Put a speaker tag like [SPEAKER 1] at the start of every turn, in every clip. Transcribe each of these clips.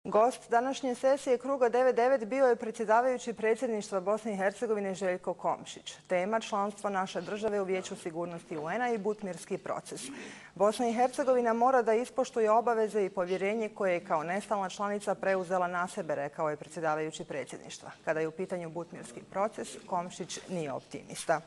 [SPEAKER 1] Gost današnje sesije Kruga 99 bio je predsjedavajući predsjedništva Bosne i Hercegovine Željko Komšić. Tema članstvo naše države u Vijeću sigurnosti UN-a i butmirski proces. Bosna i Hercegovina mora da ispoštuje obaveze i povjerenje koje je kao nestalna članica preuzela na sebe, rekao je predsjedavajući predsjedništva. Kada je u pitanju butmirski proces, Komšić nije optimista.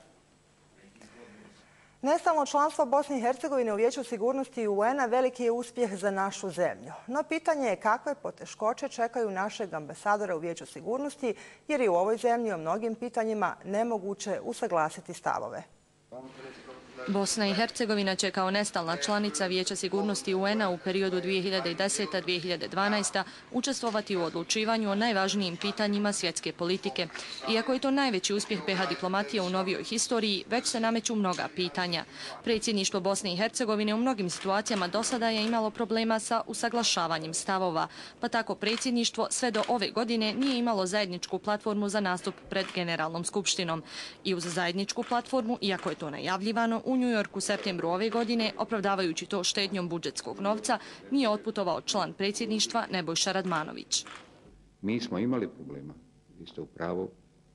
[SPEAKER 1] Nestalno članstvo Bosne i Hercegovine u Vijeću sigurnosti UN-a veliki je uspjeh za našu zemlju. No pitanje je kakve poteškoće čekaju našeg ambasadora u Vijeću sigurnosti, jer je u ovoj zemlji o mnogim pitanjima nemoguće usaglasiti stavove.
[SPEAKER 2] Bosna i Hercegovina će kao nestalna članica Vijeća sigurnosti UN-a u periodu 2010-2012 učestvovati u odlučivanju o najvažnijim pitanjima svjetske politike. Iako je to najveći uspjeh BiH diplomatije u novijoj historiji, već se nameću mnoga pitanja. Predsjedništvo Bosne i Hercegovine u mnogim situacijama do sada je imalo problema sa usaglašavanjem stavova, pa tako predsjedništvo sve do ove godine nije imalo zajedničku platformu za nastup pred Generalnom skupštinom. I uz zajedničku platformu, iako je to najavljivano, u New Yorku u septembru ove godine, opravdavajući to štednjom budžetskog novca, nije otputovao član predsjedništva Nebojša Radmanović.
[SPEAKER 3] Mi smo imali problema, vi ste u pravu,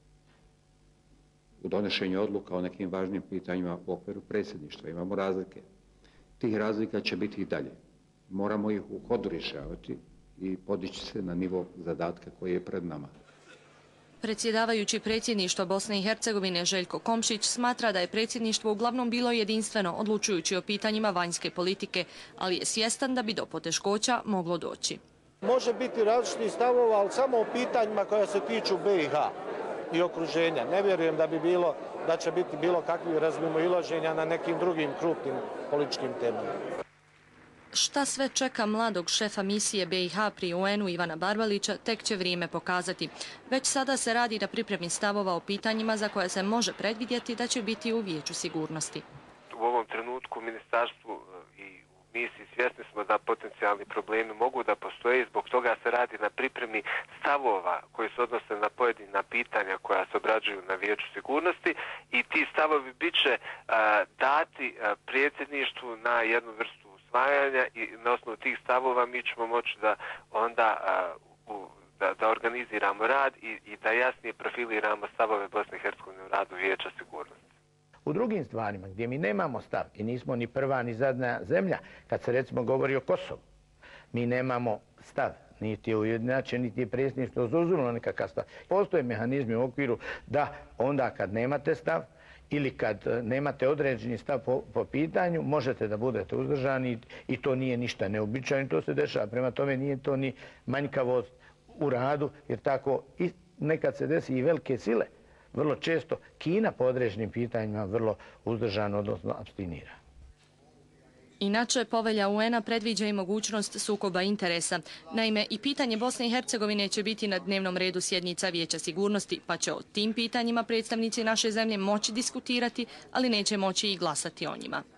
[SPEAKER 3] u donošenju odluka o nekim važnim pitanjima u okviru predsjedništva. Imamo razlike. Tih razlika će biti i dalje. Moramo ih u hodu rješavati i podići se na nivo zadatka koji je pred nama.
[SPEAKER 2] Predsjedavajući predsjedništva Bosne i Hercegovine Željko Komšić smatra da je predsjedništvo uglavnom bilo jedinstveno odlučujući o pitanjima vanjske politike, ali je svjestan da bi do poteškoća moglo doći.
[SPEAKER 4] Može biti različitih stavova, ali samo o pitanjima koja se tiču BiH i okruženja. Ne vjerujem da će biti bilo kakvih razmimoilaženja na nekim drugim krupnim političkim temama.
[SPEAKER 2] Šta sve čeka mladog šefa misije BiH pri UN-u Ivana Barbalića, tek će vrijeme pokazati. Već sada se radi na pripremi stavova o pitanjima za koje se može predvidjeti da će biti u Vijeću sigurnosti.
[SPEAKER 5] U ovom trenutku u ministarstvu i u misiji svjesni smo da potencijalni problemi mogu da postoje i zbog toga se radi na pripremi stavova koji se odnose na pojedina pitanja koja se obrađuju na Vijeću sigurnosti i ti stavovi bit će dati predsjedništvu na jednu vrstu i na osnovu tih stavova mi ćemo moći da onda da organiziramo rad i da jasnije profiliramo stavove Bosne i Hercegovine u radu Vijeća sigurnosti.
[SPEAKER 6] U drugim stvarima gdje mi nemamo stav i nismo ni prva ni zadnja zemlja, kad se recimo govori o Kosovu, mi nemamo stav, niti je ujednačen, niti je predsjedništvo zauzelo nekakav stav. Postoje mehanizmi u okviru da onda kad nemate stav, ili kad nemate određeni stav po pitanju, možete da budete uzdržani i to nije ništa neobičajno, to se dešava. Prema tome nije to ni manjkavost u radu, jer tako i nekad se desi i velike sile. Vrlo često Kina po određenim pitanjima vrlo uzdržano, odnosno apstinira.
[SPEAKER 2] Inače, povelja UN-a predviđa i mogućnost sukoba interesa. Naime, i pitanje Bosne i Hercegovine će biti na dnevnom redu sjednica Vijeća sigurnosti, pa će o tim pitanjima predstavnici naše zemlje moći diskutirati, ali neće moći i glasati o njima.